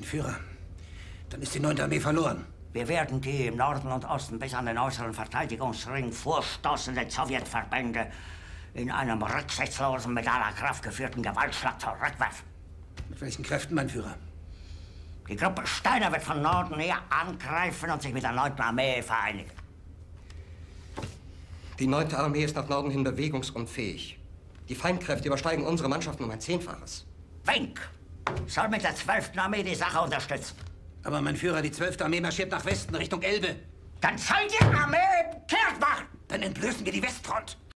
Führer, dann ist die 9. Armee verloren. Wir werden die im Norden und Osten bis an den äußeren Verteidigungsring vorstoßenden Sowjetverbände in einem rücksichtslosen, mit aller Kraft geführten Gewaltschlag zurückwerfen. Mit welchen Kräften, mein Führer? Die Gruppe Steiner wird von Norden her angreifen und sich mit der 9. Armee vereinigen. Die 9. Armee ist nach Norden hin bewegungsunfähig. Die Feindkräfte übersteigen unsere Mannschaften um ein 10-faches. Wink soll mit der 12. Armee die Sache unterstützen. Aber, mein Führer, die 12. Armee marschiert nach Westen, Richtung Elbe. Dann soll die Armee kehrt machen! Dann entblößen wir die Westfront.